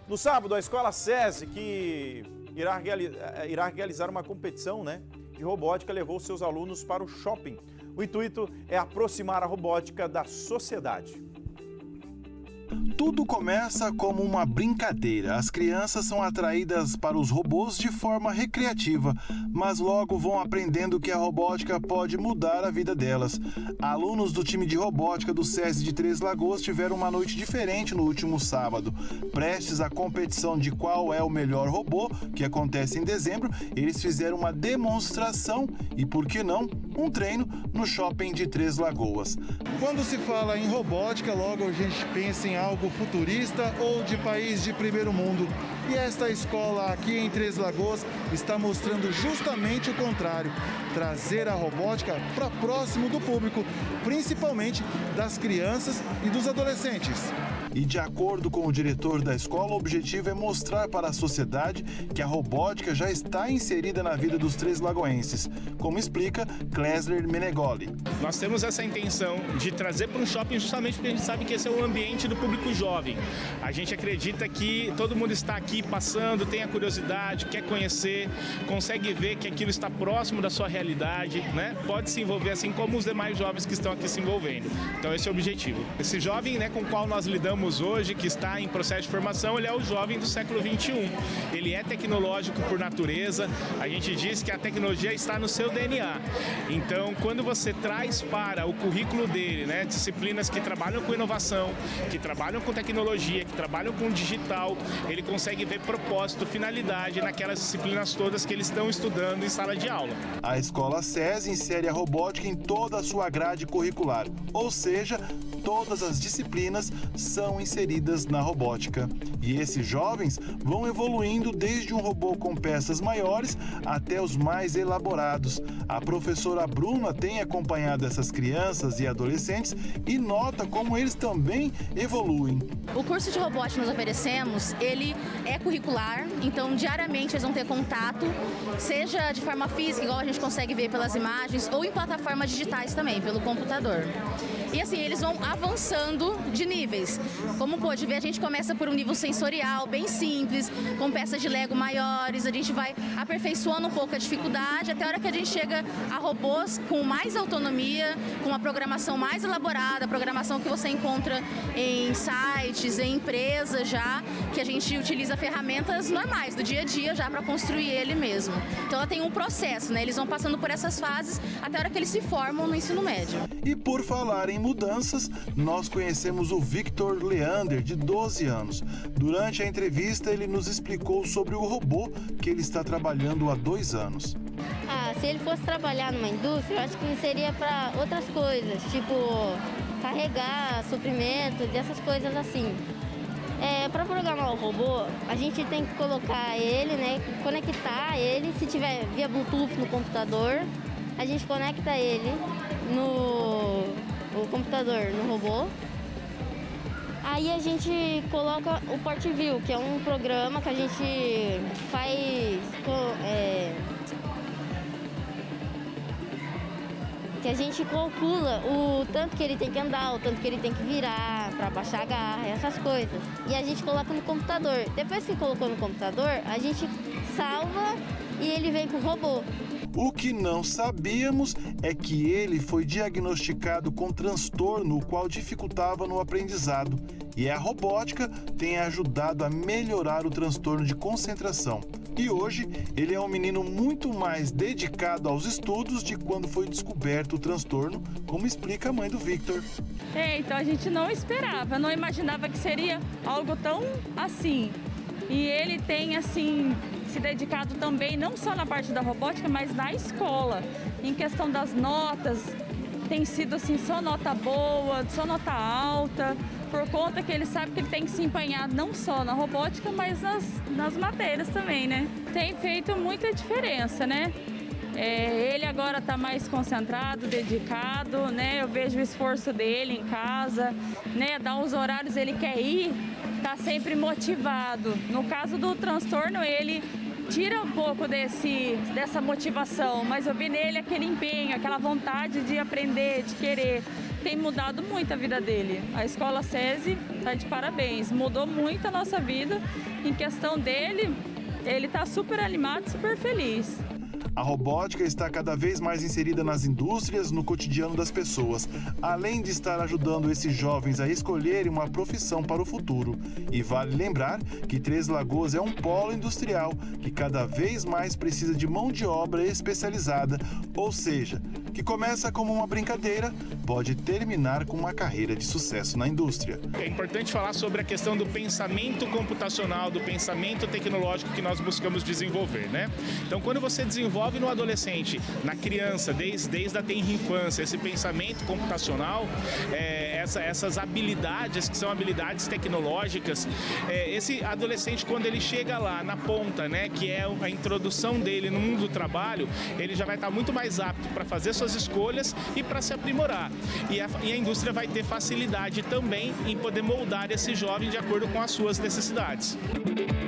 No sábado, a Escola SESI, que irá realizar uma competição, de robótica, levou seus alunos para o shopping. O intuito é aproximar a robótica da sociedade. Tudo começa como uma brincadeira. As crianças são atraídas para os robôs de forma recreativa, mas logo vão aprendendo que a robótica pode mudar a vida delas. Alunos do time de robótica do SESI de Três Lagoas tiveram uma noite diferente no último sábado. Prestes à competição de qual é o melhor robô, que acontece em dezembro, eles fizeram uma demonstração e, por que não, um treino no shopping de Três Lagoas. Quando se fala em robótica, logo a gente pensa em algo futurista ou de país de primeiro mundo. E esta escola aqui em Três Lagoas está mostrando justamente o contrário. Trazer a robótica para próximo do público, principalmente das crianças e dos adolescentes. E de acordo com o diretor da escola, o objetivo é mostrar para a sociedade que a robótica já está inserida na vida dos três lagoenses, como explica Klesler Menegoli. Nós temos essa intenção de trazer para um shopping justamente porque a gente sabe que esse é o ambiente do público jovem. A gente acredita que todo mundo está aqui passando, tem a curiosidade, quer conhecer, consegue ver que aquilo está próximo da sua realidade, Pode se envolver assim como os demais jovens que estão aqui se envolvendo. Então esse é o objetivo. Esse jovem, com o qual nós lidamos hoje, que está em processo de formação, ele é o jovem do século XXI. Ele é tecnológico por natureza. A gente diz que a tecnologia está no seu DNA. Então, quando você traz para o currículo dele, disciplinas que trabalham com inovação, que trabalham com tecnologia, que trabalham com digital, ele consegue ver propósito, finalidade naquelas disciplinas todas que eles estão estudando em sala de aula. A escola SESI insere a robótica em toda a sua grade curricular, ou seja, todas as disciplinas são inseridas na robótica. E esses jovens vão evoluindo desde um robô com peças maiores até os mais elaborados. A professora Bruna tem acompanhado essas crianças e adolescentes e nota como eles também evoluem. O curso de robótica que nós oferecemos, ele é curricular, então diariamente eles vão ter contato, seja de forma física, igual a gente consegue ver pelas imagens, ou em plataformas digitais também, pelo computador. E assim, eles vão avançando de níveis. Como pode ver, a gente começa por um nível sensorial, bem simples, com peças de Lego maiores, a gente vai aperfeiçoando um pouco a dificuldade, até a hora que a gente chega a robôs com mais autonomia, com uma programação mais elaborada, programação que você encontra em sites, em empresas já, que a gente utiliza ferramentas normais, do dia a dia já para construir ele mesmo. Então ela tem um processo, eles vão passando por essas fases até a hora que eles se formam no ensino médio. E por falar em mudanças, nós conhecemos o Victor Leander, de 12 anos. Durante a entrevista, ele nos explicou sobre o robô que ele está trabalhando há 2 anos. Se ele fosse trabalhar numa indústria, eu acho que seria para outras coisas, tipo carregar suprimentos, essas coisas assim. Para programar o robô, a gente tem que colocar ele, conectar ele, se tiver via Bluetooth no computador, a gente conecta ele no computador, no robô. Aí a gente coloca o PortView, que é um programa que a gente faz que a gente calcula o tanto que ele tem que andar, o tanto que ele tem que virar para baixar a garra, essas coisas. E a gente coloca no computador. Depois que colocou no computador, a gente salva e ele vem com o robô. O que não sabíamos é que ele foi diagnosticado com transtorno, o qual dificultava no aprendizado. E a robótica tem ajudado a melhorar o transtorno de concentração. E hoje ele é um menino muito mais dedicado aos estudos de quando foi descoberto o transtorno, como explica a mãe do Victor. Então a gente não esperava, não imaginava que seria algo tão assim. E ele tem se dedicado também, não só na parte da robótica, mas na escola. Em questão das notas, tem sido só nota boa, só nota alta, por conta que ele sabe que ele tem que se empenhar não só na robótica, mas nas matérias também, Tem feito muita diferença, Ele agora está mais concentrado, dedicado, Eu vejo o esforço dele em casa, Dá uns horários, ele quer ir, está sempre motivado. No caso do transtorno, ele tira um pouco dessa motivação, mas eu vi nele aquele empenho, aquela vontade de aprender, de querer. tem mudado muito a vida dele. A Escola SESI está de parabéns, mudou muito a nossa vida. Em questão dele, ele está super animado, super feliz. A robótica está cada vez mais inserida nas indústrias, no cotidiano das pessoas, além de estar ajudando esses jovens a escolherem uma profissão para o futuro. E vale lembrar que Três Lagoas é um polo industrial que cada vez mais precisa de mão de obra especializada, ou seja, que começa como uma brincadeira, pode terminar com uma carreira de sucesso na indústria. É importante falar sobre a questão do pensamento computacional, do pensamento tecnológico que nós buscamos desenvolver, né? Então, quando você desenvolve no adolescente, na criança, desde a tenra infância, esse pensamento computacional, essas habilidades que são habilidades tecnológicas, esse adolescente, quando ele chega lá na ponta, né, que é a introdução dele no mundo do trabalho, ele já vai estar muito mais apto para fazer suas escolhas e para se aprimorar. E a indústria vai ter facilidade também em poder moldar esse jovem de acordo com as suas necessidades.